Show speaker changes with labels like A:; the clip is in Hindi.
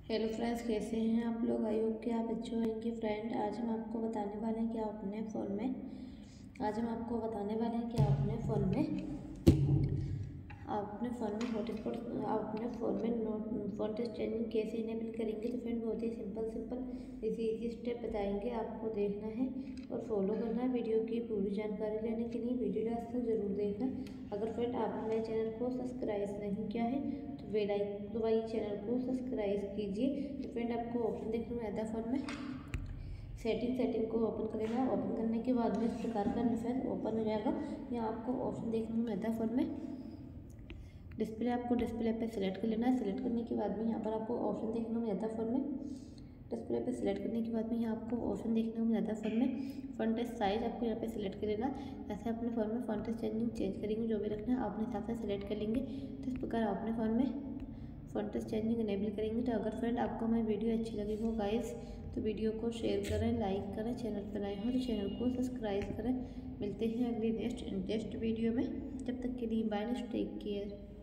A: हेलो फ्रेंड्स, कैसे हैं आप लोग। आई होप कि आप अच्छे होंगे। फ्रेंड, आज हम आपको बताने वाले हैं कि आप अपने फ़ोन में हॉटस्पॉट आप अपने फ़ोन में फ़ोन टच चेंजिंग कैसे इनेबल करेंगे। तो फ्रेंड, बहुत ही सिंपल इजी स्टेप बताएंगे। आपको देखना है और फॉलो करना है। वीडियो की पूरी जानकारी लेने के लिए वीडियो लास्ट तक जरूर देखना। अगर फ्रेंड आपने मेरे चैनल को सब्सक्राइब नहीं किया है तो बेल आइकन दबाइए, चैनल को सब्सक्राइब कीजिए। तो फ्रेंड, आपको ऑप्शन देखने में आता है फ़ोन में सेटिंग को ओपन कर लेना। ओपन करने के बाद में इस प्रकार का इंटरफेस ओपन हो जाएगा। यहाँ आपको ऑप्शन देखने में आता है फ़ोन में डिस्प्ले। आपको डिस्प्ले पे सिलेक्ट कर लेना है। सिलेक्ट करने के बाद में यहाँ पर आपको ऑप्शन देखने में आता है फ़ोन में डिस्प्ले पे सिलेक्ट करने के बाद में यहाँ आपको ऑप्शन देखने को मिल जाता है फ़ोन में फ़ॉन्ट साइज़। आपको यहाँ पे सिलेक्ट कर लेना। ऐसे अपने फ़ोन में फ़ॉन्ट चेंज करेंगे, जो भी रखना है अपने हिसाब से सिलेक्ट कर लेंगे। तो इस प्रकार अपने फ़ोन में फ़ॉन्ट चेंजिंग इनेबल करेंगे। तो अगर फ्रेंड आपको हमारी वीडियो अच्छी लगी हो गाइस, तो वीडियो को शेयर करें, लाइक करें। चैनल पर नए हो तो चैनल को सब्सक्राइब करें। मिलते हैं अगली नेक्स्ट वीडियो में। तब तक के लिए बाय, टेक केयर।